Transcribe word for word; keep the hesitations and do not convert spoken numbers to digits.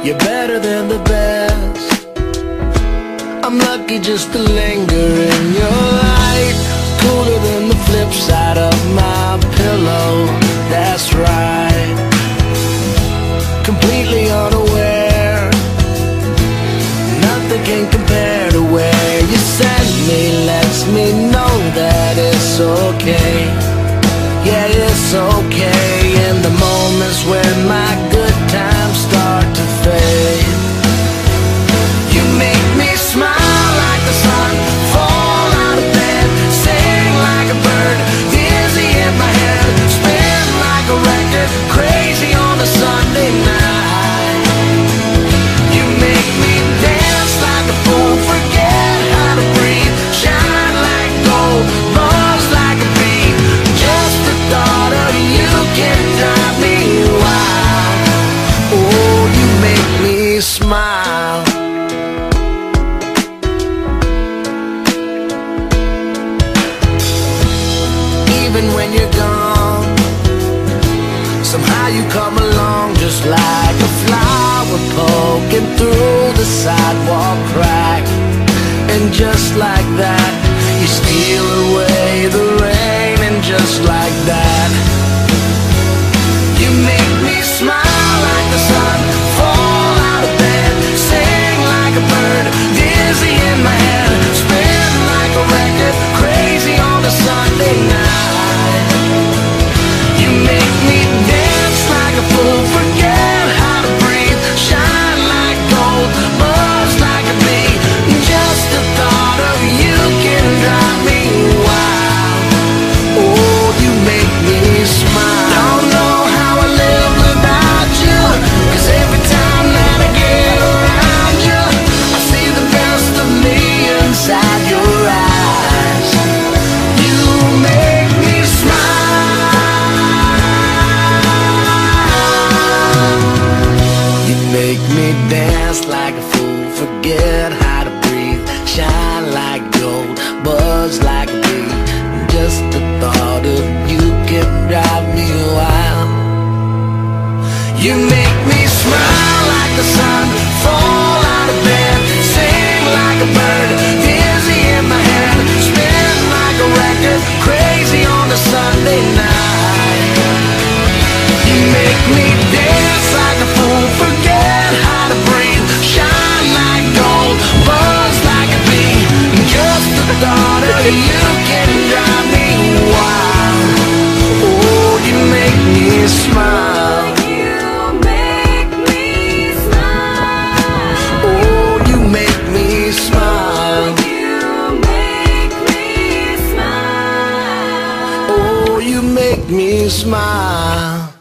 You're better than the best. I'm lucky just to linger in your light. Cooler than the flip side of my pillow. That's right. Completely unaware. Nothing can compare to where you send me. Lets me know that it's okay. Yeah, it's okay. In the moments when my good times start to fade, you make me smile like the sun, fall out of bed, sing like a bird, dizzy in my head, spin like a record, crazy on a Sunday night. You make me dance like a fool, forget how to breathe, shine like gold, buzz like a bee. Just the thought of you can drive me wild. Oh, you make me smile. Even when you're gone, somehow you come along just like a flower poking through the sidewalk crack. And just like that, you steal away the rain. And just like that, you make me smile like the sun, fall out of bed, sing like a bird, dizzy in my head, spin like a record, crazy on a Sunday night. You make me dance like a fool, forget how to breathe, shine like gold, buzz like a bee. Just the thought of you can drive me wild. Oh, you make me smile. Don't know how I live without you, 'cause every time that I get around you, I see the best of me inside your eyes. You make me smile. You make me dance like a fool, forget how to breathe, shine like gold, buzz like a bee. Just the thought of you can drive me wild. You make me smile like the sun, fall out of bed, sing like a bird, dizzy in my head, spin like a record, crazy on a Sunday night. You make me dance like a fool, forget how to breathe, shine like gold, buzz like a bee. Just the thought of you can drive me wild. Oh, you make me smile. You make me smile. Oh, you make me smile. You make me smile. Oh, you make me smile.